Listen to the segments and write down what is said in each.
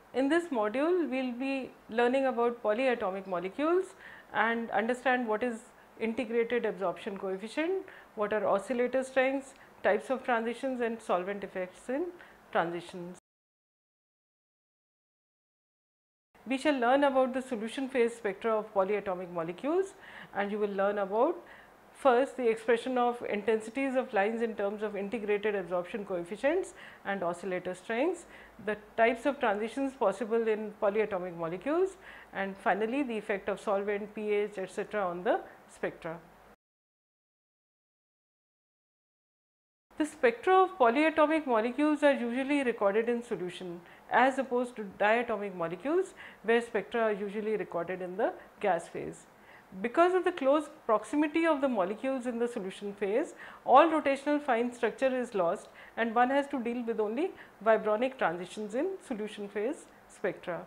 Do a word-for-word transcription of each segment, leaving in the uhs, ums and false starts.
In this module, we will be learning about polyatomic molecules and understand what is integrated absorption coefficient, what are oscillator strengths, types of transitions and solvent effects in transitions. We shall learn about the solution phase spectra of polyatomic molecules, and you will learn about first the expression of intensities of lines in terms of integrated absorption coefficients and oscillator strengths, the types of transitions possible in polyatomic molecules, and finally the effect of solvent, pH, et cetera on the spectra. The spectra of polyatomic molecules are usually recorded in solution as opposed to diatomic molecules, where spectra are usually recorded in the gas phase. Because of the close proximity of the molecules in the solution phase, all rotational fine structure is lost and one has to deal with only vibronic transitions in solution phase spectra.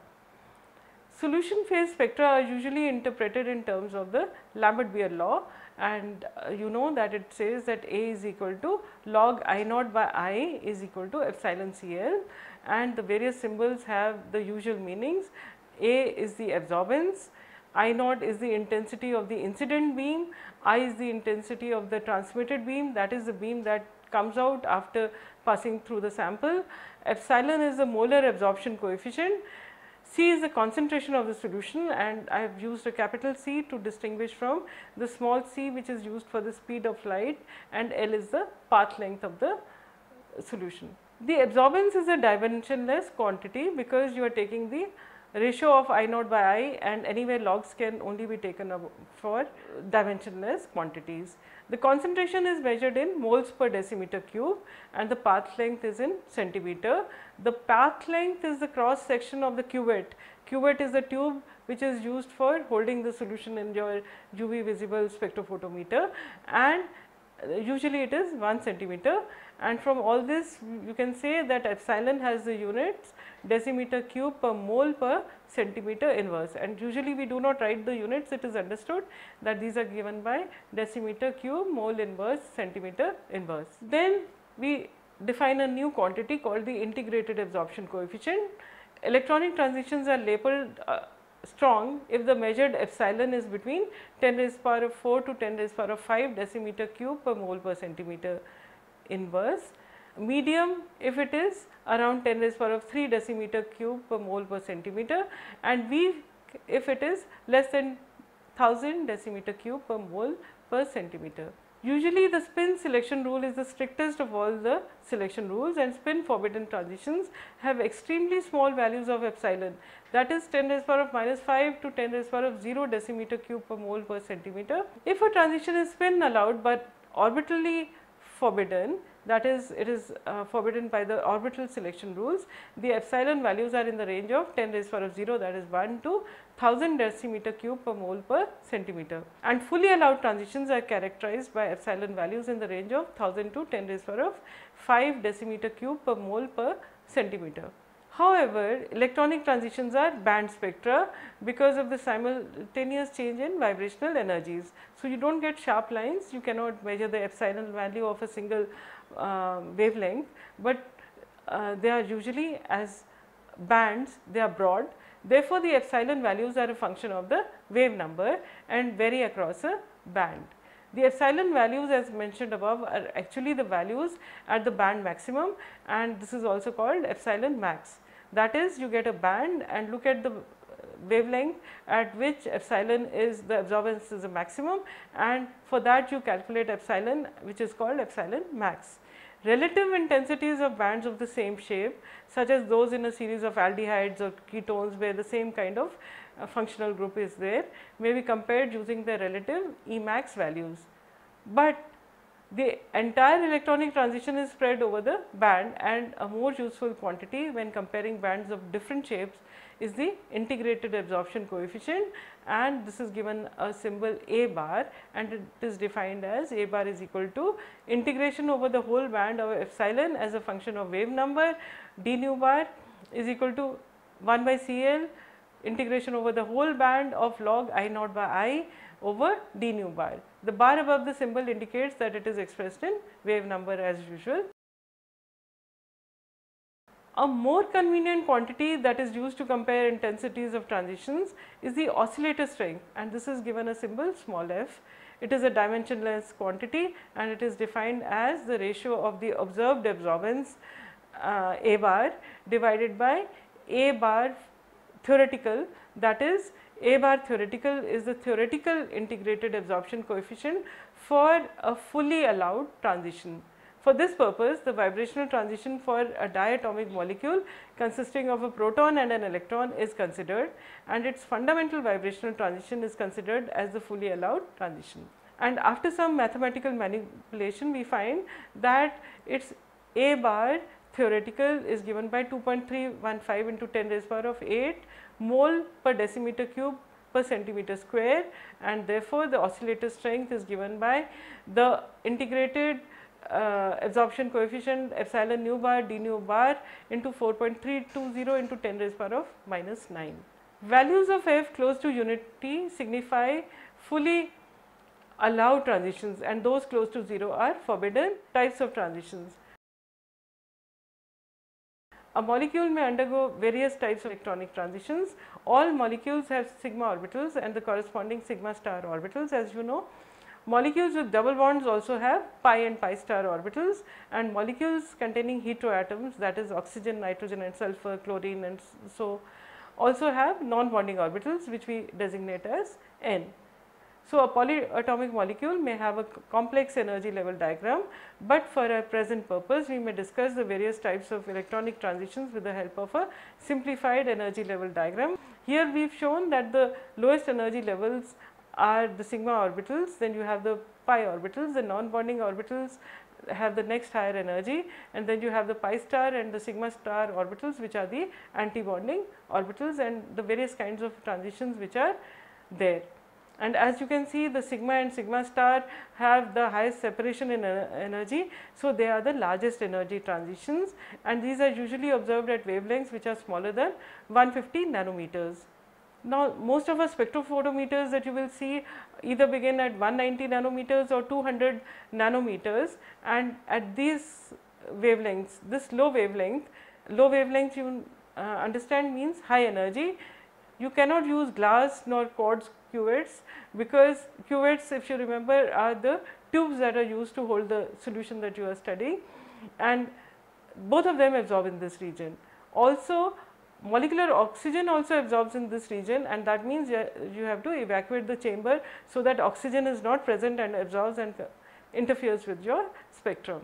Solution phase spectra are usually interpreted in terms of the Lambert-Beer law, and uh, you know that it says that A is equal to log I naught by I is equal to epsilon C L, and the various symbols have the usual meanings. A is the absorbance, I naught is the intensity of the incident beam, I is the intensity of the transmitted beam, that is the beam that comes out after passing through the sample. Epsilon is the molar absorption coefficient. C is the concentration of the solution, and I have used a capital C to distinguish from the small c which is used for the speed of light, and L is the path length of the solution. The absorbance is a dimensionless quantity because you are taking the ratio of I naught by I, and anyway logs can only be taken for dimensionless quantities. The concentration is measured in moles per decimeter cube and the path length is in centimeter. The path length is the cross section of the cuvette. Cuvette is the tube which is used for holding the solution in your U V visible spectrophotometer, and usually it is one centimeter, and from all this you can say that epsilon has the units decimeter cube per mole per centimeter inverse, and usually we do not write the units. It is understood that these are given by decimeter cube, mole inverse, centimeter inverse. Then we define a new quantity called the integrated absorption coefficient. Electronic transitions are labeled uh, strong if the measured epsilon is between ten raised to the power of four to ten raised to the power of five decimeter cube per mole per centimeter inverse. Medium if it is around ten raised to the power of three decimeter cube per mole per centimeter, and weak if it is less than one thousand decimeter cube per mole per centimeter. Usually the spin selection rule is the strictest of all the selection rules, and spin forbidden transitions have extremely small values of epsilon, that is ten raised to the power of minus five to ten raised to the power of zero decimeter cube per mole per centimeter. If a transition is spin allowed but orbitally forbidden, that is it is uh, forbidden by the orbital selection rules, the epsilon values are in the range of ten raised to the power of zero, that is one to one thousand decimeter cube per mole per centimeter, and fully allowed transitions are characterized by epsilon values in the range of one thousand to ten raised to the power of five decimeter cube per mole per centimeter. However, electronic transitions are band spectra because of the simultaneous change in vibrational energies. So, you do not get sharp lines, you cannot measure the epsilon value of a single uh, wavelength, but uh, they are usually as bands, they are broad. Therefore, the epsilon values are a function of the wave number and vary across a band. The epsilon values as mentioned above are actually the values at the band maximum, and this is also called epsilon max. That is, you get a band and look at the wavelength at which epsilon is the absorbance is the maximum, and for that you calculate epsilon, which is called epsilon max. Relative intensities of bands of the same shape, such as those in a series of aldehydes or ketones where the same kind of uh, functional group is there, may be compared using the relative E max values. But the entire electronic transition is spread over the band, and a more useful quantity when comparing bands of different shapes is the integrated absorption coefficient, and this is given a symbol A bar, and it is defined as A bar is equal to integration over the whole band of epsilon as a function of wave number, d nu bar is equal to one by C L integration over the whole band of log I naught by I over d nu bar. The bar above the symbol indicates that it is expressed in wave number as usual. A more convenient quantity that is used to compare intensities of transitions is the oscillator strength, and this is given a symbol small f. It is a dimensionless quantity and it is defined as the ratio of the observed absorbance uh, A bar divided by A bar theoretical, that is A bar theoretical is the theoretical integrated absorption coefficient for a fully allowed transition. For this purpose, the vibrational transition for a diatomic molecule consisting of a proton and an electron is considered, and its fundamental vibrational transition is considered as the fully allowed transition. And after some mathematical manipulation, we find that its A bar theoretical is given by two point three one five into ten raised power of eight mole per decimeter cube per centimeter square, and therefore, the oscillator strength is given by the integrated uh, absorption coefficient epsilon nu bar d nu bar into four point three two zero into ten raised power of minus nine. Values of f close to unity signify fully allowed transitions, and those close to zero are forbidden types of transitions. A molecule may undergo various types of electronic transitions. All molecules have sigma orbitals and the corresponding sigma star orbitals, as you know. Molecules with double bonds also have pi and pi star orbitals, and molecules containing heteroatoms, that is oxygen, nitrogen and sulfur, chlorine and so, also have non-bonding orbitals, which we designate as N. So, a polyatomic molecule may have a complex energy level diagram, but for our present purpose we may discuss the various types of electronic transitions with the help of a simplified energy level diagram. Here we have shown that the lowest energy levels are the sigma orbitals, then you have the pi orbitals, the non-bonding orbitals have the next higher energy, and then you have the pi star and the sigma star orbitals, which are the anti-bonding orbitals, and the various kinds of transitions which are there. And as you can see, the sigma and sigma star have the highest separation in energy, so they are the largest energy transitions, and these are usually observed at wavelengths which are smaller than one hundred fifty nanometers. Now, most of our spectrophotometers that you will see either begin at one hundred ninety nanometers or two hundred nanometers, and at these wavelengths, this low wavelength, low wavelength you uh, understand means high energy. You cannot use glass nor quartz cuvettes, because cuvettes, if you remember, are the tubes that are used to hold the solution that you are studying, and both of them absorb in this region. Also, molecular oxygen also absorbs in this region, and that means you have to evacuate the chamber so that oxygen is not present and absorbs and interferes with your spectrum.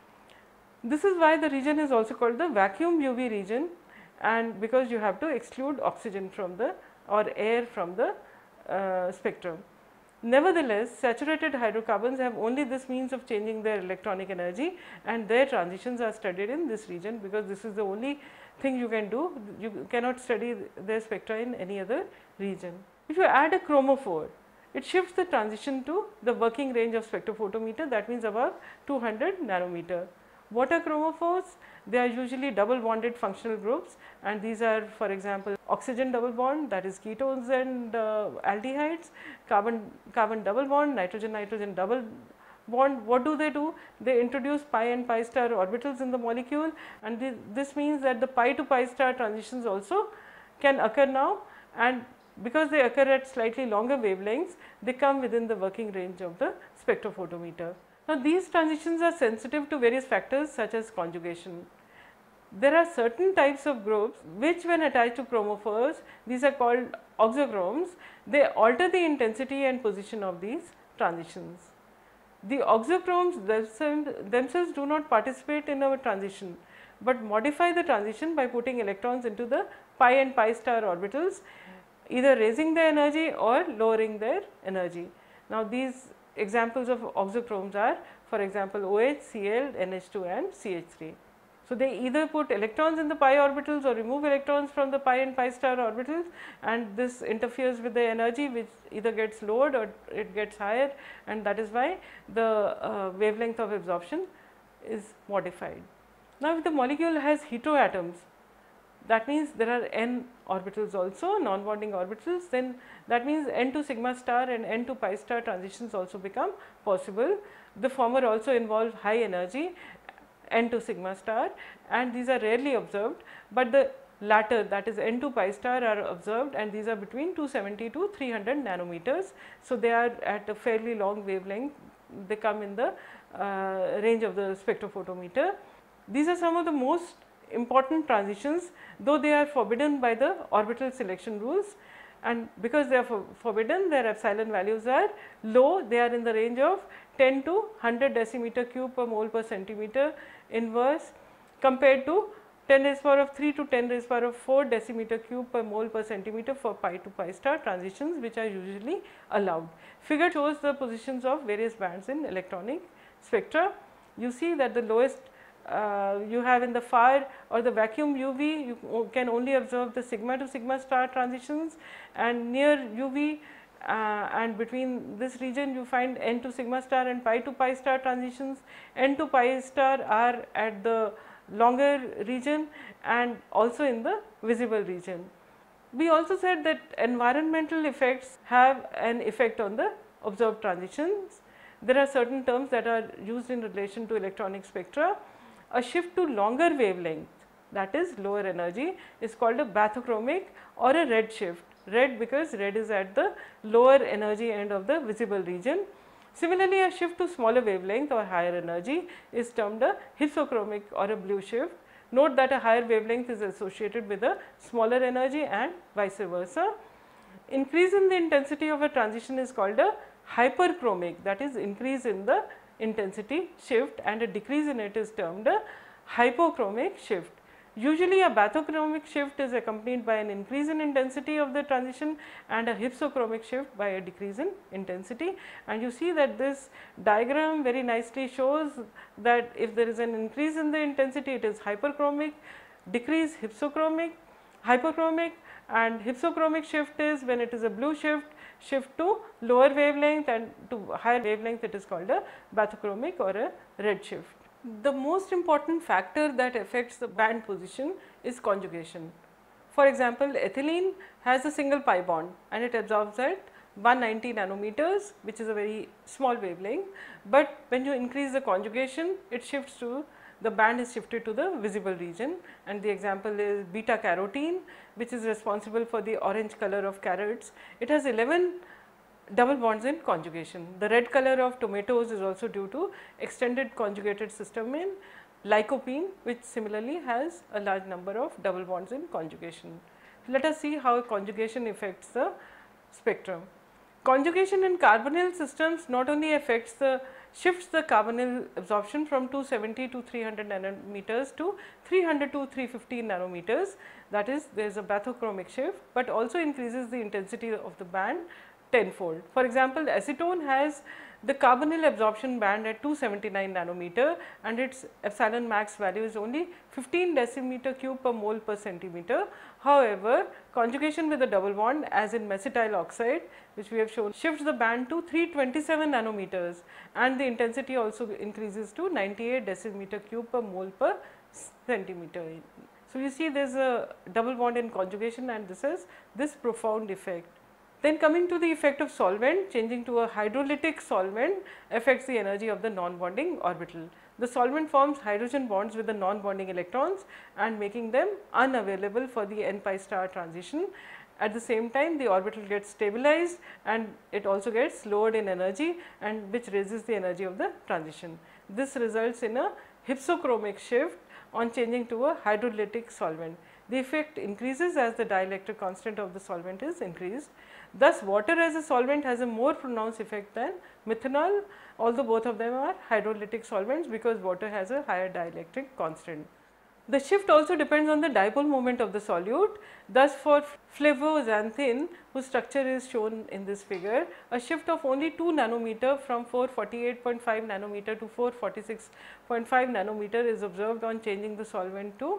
This is why the region is also called the vacuum U V region, and because you have to exclude oxygen from the or air from the uh, spectrum. Nevertheless, saturated hydrocarbons have only this means of changing their electronic energy, and their transitions are studied in this region, because this is the only thing you can do. You cannot study their spectra in any other region. If you add a chromophore, it shifts the transition to the working range of spectrophotometer, that means above two hundred nanometer. What are chromophores? They are usually double bonded functional groups, and these are, for example, oxygen double bond, that is ketones and uh, aldehydes, carbon carbon double bond, nitrogen nitrogen double bond. What do they do? They introduce pi and pi star orbitals in the molecule, and th this means that the pi to pi star transitions also can occur now, and because they occur at slightly longer wavelengths, they come within the working range of the spectrophotometer. Now, these transitions are sensitive to various factors such as conjugation. There are certain types of groups which, when attached to chromophores, these are called auxochromes, they alter the intensity and position of these transitions. The auxochromes themselves do not participate in our transition, but modify the transition by putting electrons into the pi and pi star orbitals, either raising their energy or lowering their energy. Now, these examples of auxochromes are, for example, OH, Cl, N H two and C H three. So, they either put electrons in the pi orbitals or remove electrons from the pi and pi star orbitals, and this interferes with the energy, which either gets lowered or it gets higher, and that is why the uh, wavelength of absorption is modified. Now, if the molecule has heteroatoms, that means there are n orbitals also, non-bonding orbitals, then that means n to sigma star and n to pi star transitions also become possible. The former also involve high energy, N two sigma star, and these are rarely observed, but the latter, that is N two pi star, are observed, and these are between two seventy to three hundred nanometers. So, they are at a fairly long wavelength, they come in the uh, range of the spectrophotometer. These are some of the most important transitions, though they are forbidden by the orbital selection rules, and because they are for forbidden, their epsilon values are low. They are in the range of ten to one hundred decimeter cube per mole per centimeter inverse, compared to ten raised power of three to ten raised power of four decimeter cube per mole per centimeter for pi to pi star transitions, which are usually allowed. Figure shows the positions of various bands in electronic spectra. You see that the lowest uh, you have in the far or the vacuum U V, you can only observe the sigma to sigma star transitions, and near U V uh, and between this region you find N to sigma star and pi to pi star transitions. N to pi star are at the longer region and also in the visible region. We also said that environmental effects have an effect on the observed transitions. There are certain terms that are used in relation to electronic spectra. A shift to longer wavelength, that is lower energy, is called a bathochromic or a red shift. Red because red is at the lower energy end of the visible region. Similarly, a shift to smaller wavelength or higher energy is termed a hypsochromic or a blue shift. Note that a higher wavelength is associated with a smaller energy and vice versa. Increase in the intensity of a transition is called a hyperchromic, that is increase in the intensity shift, and a decrease in it is termed a hypochromic shift. Usually a bathochromic shift is accompanied by an increase in intensity of the transition and a hypsochromic shift by a decrease in intensity. And you see that this diagram very nicely shows that if there is an increase in the intensity, it is hyperchromic, decrease hypsochromic, hypochromic, and hypsochromic shift is when it is a blue shift, shift to lower wavelength, and to higher wavelength it is called a bathochromic or a red shift. The most important factor that affects the band position is conjugation. For example, ethylene has a single pi bond and it absorbs at one hundred ninety nanometers, which is a very small wavelength, but when you increase the conjugation, it shifts to the band is shifted to the visible region, and the example is beta carotene, which is responsible for the orange color of carrots. It has eleven double bonds in conjugation. The red color of tomatoes is also due to extended conjugated system in lycopene, which similarly has a large number of double bonds in conjugation. Let us see how conjugation affects the spectrum. Conjugation in carbonyl systems not only affects the shifts the carbonyl absorption from two seventy to three hundred nanometers to three hundred to three fifteen nanometers, that is there is a bathochromic shift, but also increases the intensity of the band tenfold. For example, acetone has the carbonyl absorption band at two seventy-nine nanometer and its epsilon max value is only fifteen decimeter cube per mole per centimeter. However, conjugation with a double bond as in mesitile oxide, which we have shown, shifts the band to three twenty-seven nanometers and the intensity also increases to ninety-eight decimeter cube per mole per centimeter. So, you see there is a double bond in conjugation and this has this profound effect. Then coming to the effect of solvent, changing to a hydrolytic solvent affects the energy of the non-bonding orbital. The solvent forms hydrogen bonds with the non-bonding electrons and making them unavailable for the n pi star transition. At the same time, the orbital gets stabilized and it also gets lowered in energy, and which raises the energy of the transition. This results in a hypsochromic shift on changing to a hydrolytic solvent. The effect increases as the dielectric constant of the solvent is increased. Thus, water as a solvent has a more pronounced effect than methanol, although both of them are hydrolytic solvents because water has a higher dielectric constant. The shift also depends on the dipole moment of the solute. Thus, for fluvoxanthin, whose structure is shown in this figure, a shift of only two nanometer from four forty-eight point five nanometer to four forty-six point five nanometer is observed on changing the solvent to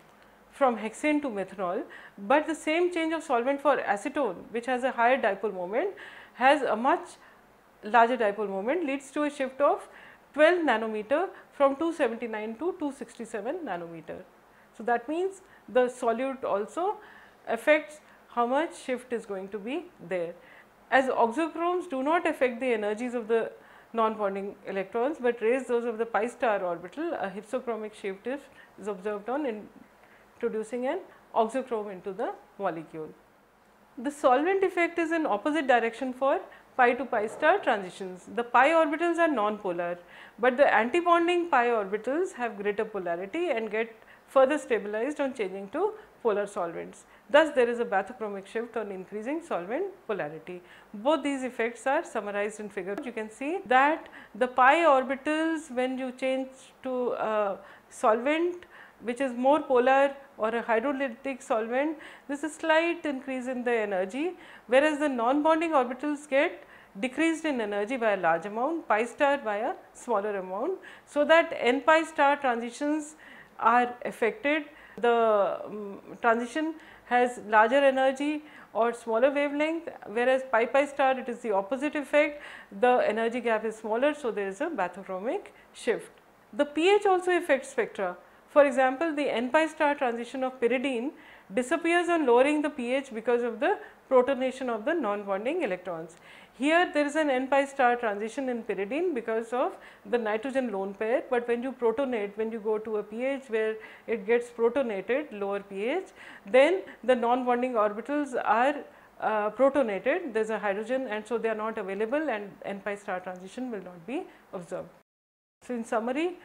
from hexane to methanol, but the same change of solvent for acetone, which has a higher dipole moment, has a much larger dipole moment, leads to a shift of twelve nanometer from two seventy-nine to two sixty-seven nanometer. So, that means the solute also affects how much shift is going to be there. As oxochromes do not affect the energies of the non-bonding electrons, but raise those of the pi star orbital, a hypsochromic shift is, is observed on introducing an auxochrome into the molecule. The solvent effect is in opposite direction for pi to pi star transitions. The pi orbitals are non-polar, but the antibonding pi orbitals have greater polarity and get further stabilized on changing to polar solvents. Thus, there is a bathochromic shift on increasing solvent polarity. Both these effects are summarized in figure. You can see that the pi orbitals, when you change to a solvent which is more polar or a hydrolytic solvent, there is a slight increase in the energy, whereas the non-bonding orbitals get decreased in energy by a large amount, pi star by a smaller amount, so that n pi star transitions are affected. The um, transition has larger energy or smaller wavelength, whereas pi pi star it is the opposite effect, the energy gap is smaller, so there is a bathochromic shift. The pH also affects spectra. For example, the n pi star transition of pyridine disappears on lowering the pH because of the protonation of the non-bonding electrons. Here there is an n pi star transition in pyridine because of the nitrogen lone pair, but when you protonate, when you go to a pH where it gets protonated, lower pH, then the non-bonding orbitals are uh, protonated, there is a hydrogen, and so they are not available and n pi star transition will not be observed. So, in summary,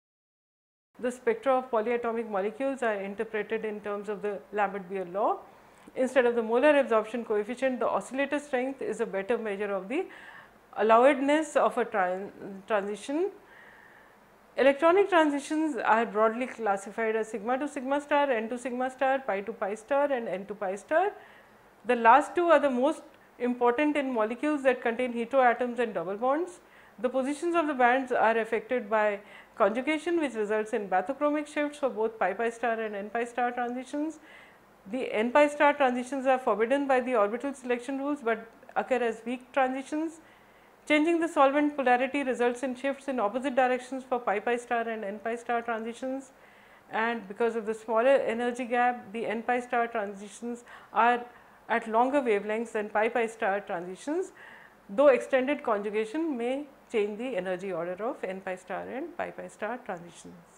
the spectra of polyatomic molecules are interpreted in terms of the Lambert-Beer law. Instead of the molar absorption coefficient, the oscillator strength is a better measure of the allowedness of a tran transition. Electronic transitions are broadly classified as sigma to sigma star, n to sigma star, pi to pi star and n to pi star. The last two are the most important in molecules that contain heteroatoms and double bonds. The positions of the bands are affected by conjugation, which results in bathochromic shifts for both pi pi star and n pi star transitions. The n pi star transitions are forbidden by the orbital selection rules, but occur as weak transitions. Changing the solvent polarity results in shifts in opposite directions for pi pi star and n pi star transitions, and because of the smaller energy gap, the n pi star transitions are at longer wavelengths than pi pi star transitions, though extended conjugation may change the energy order of n pi star and pi pi star transitions.